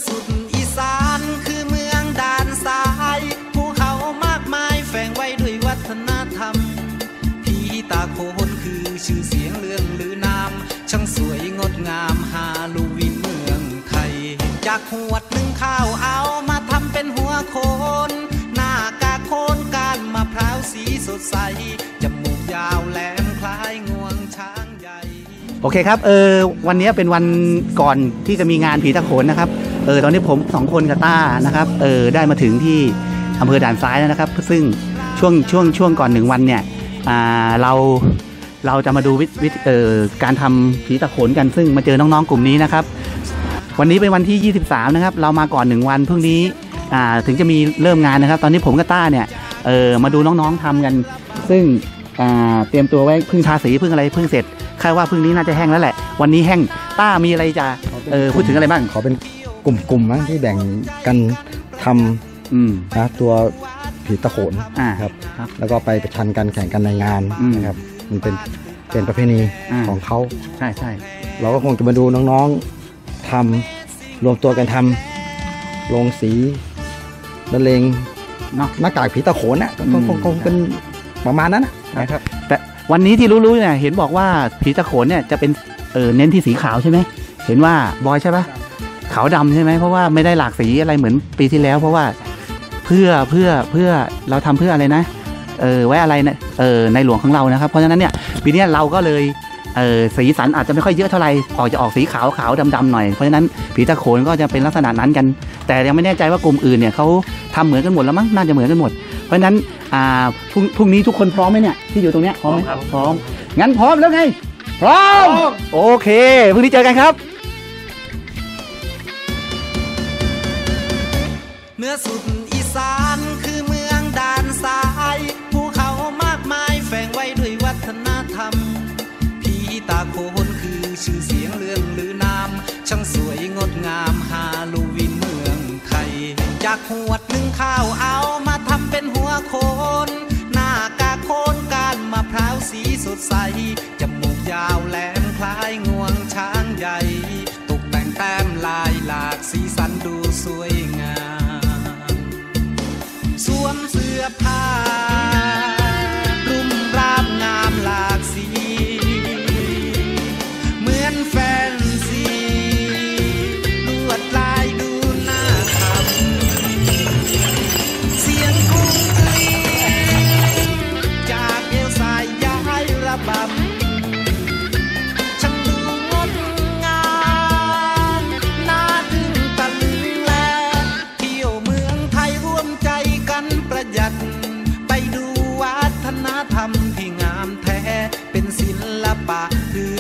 สุดอีสานคือเมืองด่านซ้ายภูเขามากมายแฝงไว้ด้วยวัฒนธรรมผีตาโขนคือชื่อเสียงเรื่องลือนามช่างสวยงดงามฮาโลวีนเมืองไทยจากหวดหนึ่งข้าวเอามาทำเป็นหัวโขนหน้ากากโคนก้านมะพร้าวสีสดใสจมูกยาวแหลมคล้ายงวงช้างใหญ่โอเคครับวันนี้เป็นวันก่อนที่จะมีงานผีตาโขนนะครับตอนนี้ผม2คนกับต้านะครับได้มาถึงที่อำเภอด่านซ้ายแล้วนะครับซึ่งช่วงก่อน1วันเนี่ยเราจะมาดูการทำผีตาโขนกันซึ่งมาเจอน้องๆกลุ่มนี้นะครับวันนี้เป็นวันที่23นะครับเรามาก่อน1วันพรุ่งนี้ถึงจะมีเริ่มงานนะครับตอนนี้ผมกับต้าเนี่ยมาดูน้องๆทำกันซึ่งเตรียมตัวไว้พึ่งทาสีพึ่งอะไรพึ่งเสร็จคาดว่าพึ่งนี้น่าจะแห้งแล้วแหละวันนี้แห้งต้ามีอะไรจะพูดถึงอะไรบ้างขอเป็นกลุ่มๆมั้งที่แบ่งกันทำนะตัวผีตะโขนครับแล้วก็ไปประชันกันแข่งกันในงานนะครับมันเป็นประเพณีของเขาใช่เราก็คงจะมาดูน้องๆทำรวมตัวกันทำลงสีละเลงหน้ากากผีตะโขนน่ะคงเป็นประมาณนั้นนะครับแต่วันนี้ที่รู้ๆเนี่ยเห็นบอกว่าผีตะโขนเนี่ยจะเป็นเน้นที่สีขาวใช่ไหมเห็นว่าบอยใช่ปะขาวดำใช่ไหมเพราะว่าไม่ได้หลากสีอะไรเหมือนปีที่แล้วเพราะว่าเพื่อเราทำเพื่ออะไรนะไว้อะไรนะในหลวงของเรานะครับเพราะฉะนั้นเนี่ยปีนี้เราก็เลยสีสันอาจจะไม่ค่อยเยอะเท่าไหร่จะออกสีขาวดำหน่อยเพราะฉะนั้นผีตะโขนก็จะเป็นลักษณะนั้นกันแต่ยังไม่แน่ใจว่ากลุ่มอื่นเนี่ยเขาทำเหมือนกันหมดแล้วมั้งน่าจะเหมือนกันหมดเพราะฉะนั้นพรุ่งนี้ทุกคนพร้อมไหมเนี่ยที่อยู่ตรงเนี้ยพร้อมไหมพร้อมงั้นพร้อมแล้วไงพร้อมโอเคพรุ่งนี้เจอกันครับเหนือสุดอีสานคือเมืองด่านซ้ายภูเขามากมายแฝงไว้ด้วยวัฒนธรรมผีตาโขนคือชื่อเสียงเรื่องลือนามช่างสวยงดงามฮาโลวีนเมืองไทยจากหวดหนึ่งข้าวเอามาทำเป็นหัวโขนหน้ากากโคนก้านมะพร้าวสีสดใสจมูกยาวแหลมคล้ายงวงช้างใหญ่ตกแต่งแต้มลายหลากสีสันดูสวยงามสวมเสื้อผ้ารุ่มราบงามหลากสีเหมือนแฟนซีลวดลายดูน่าทำเสียงกุ้งกรีจากเอวสายย้ายระบำช่างดูงดงามน่าถึงตะลึงแลเที่ยวเมืองไทยร่วมใจกันประหยัดไปดูวัฒนธรรมที่งามแท้เป็นศิลปะคือ